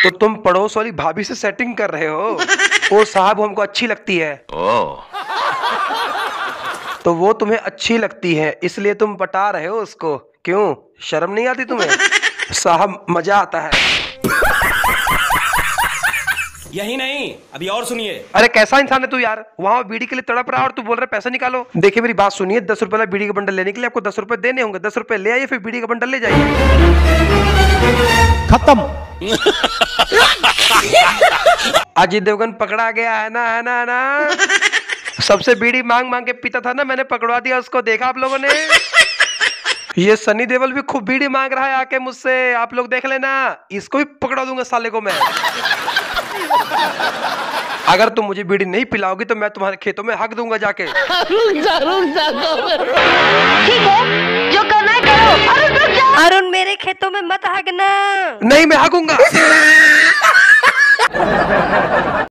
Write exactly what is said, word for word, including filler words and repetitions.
तो तुम पड़ोस वाली भाभी से सेटिंग कर रहे हो? ओ साहब, हमको अच्छी लगती है। ओह। तो वो तुम्हें अच्छी लगती है इसलिए तुम पटा रहे हो उसको? क्यों, शर्म नहीं आती तुम्हें? साहब मजा आता है। यही नहीं, अभी और सुनिए। अरे कैसा इंसान है तू यार, वहाँ बीड़ी के लिए तड़प रहा और तू बोल रहा है पैसा निकालो। देखिए मेरी बात सुनिए, दस रुपए वाला बीड़ी का बंडल लेने के लिए आपको दस रुपए देने होंगे। दस रुपए ले आइए, फिर बीड़ी का बंडल ले जाइए। खत्म। अजय देवगन पकड़ा गया है ना, है ना, है ना? सबसे बीड़ी मांग मांग के पीता था ना, मैंने पकड़वा दिया उसको। देखा आप लोगों ने? ये सनी देओल भी खूब बीड़ी मांग रहा है आके मुझसे, आप लोग देख लेना। इसको भी पकड़ा दूंगा साले को मैं। अगर तुम मुझे बीड़ी नहीं पिलाओगी तो मैं तुम्हारे खेतों में हक दूंगा जाके। रुक जा, रुक जा, ठीक है, जो करना है करो। अरुण रुक जा। अरुण मेरे खेतों में मत हकना। नहीं, मैं हकूंगा।